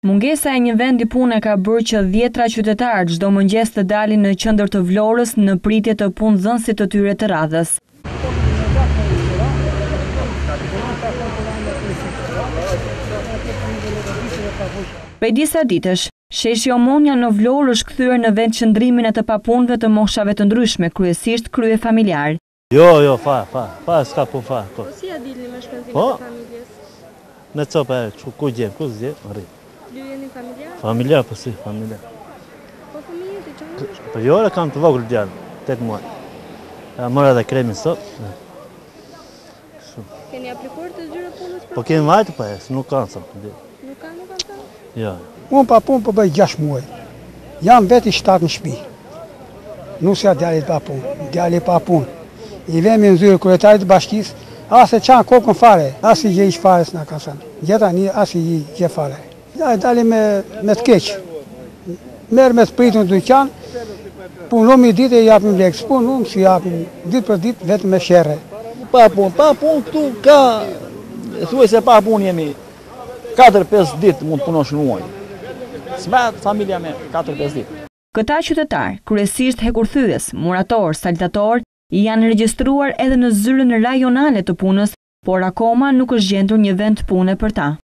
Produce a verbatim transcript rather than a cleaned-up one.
Mungesa e një vendi pune ka bërë që dhjetra qytetarë çdo mëngjes të dalin në qendër të Vlorës në pritje të punëdhënësit të tyre të radhës. Prej disa ditësh, sheshi Omonja në Vlorë është kthyer në vend qëndrimin e të papunëve të moshave të ndryshme, kryesisht krye familjar. Jo, jo, fa, fa, fa, s'ka pun fa. Po si ja dilni me shpenzimet Po? e familjes? Në copa e ku gjem, ku zgjem, arri. Ju jeni familjar? Familjar, po si, familjar. Po fëmijët i çoni në shkollë? Po jo, e kam të vogël djalë, tetë muaj. Ja mora edhe kremin sot. Keni aplikuar të zyra punës për? Po kemi vajtë pa e, nuk kanë sot. Nuk kanë, nuk kanë thënë? Jo. Unë pa punë po bëj gjashtë muaj. Jam veti shtatë në shtëpi. Nuk s'ja djalit pa punë, djali pa punë. I vemi në zyrë kryetarit të bashkisë, as e qanë kokën fare, as i gje ish fare s'na ka thënë. Gjeta një, as i gje fare. Ja, dali me, me të keqë. Merë me të pritur në dyqan, punëm i ditë e japim lekë, punëm si japim ditë për ditë vetëm me shere. Pa punë, pa punë këtu ka, thuaj se pa punë jemi katër pesë ditë mund të punosh në muaj. Smet familja me katër pesë ditë. Këta qytetar, kryesisht hekurthyes, murator, saltator, janë regjistruar edhe në zyrën rajonale të punës, por akoma nuk është gjendur një vend pune për ta.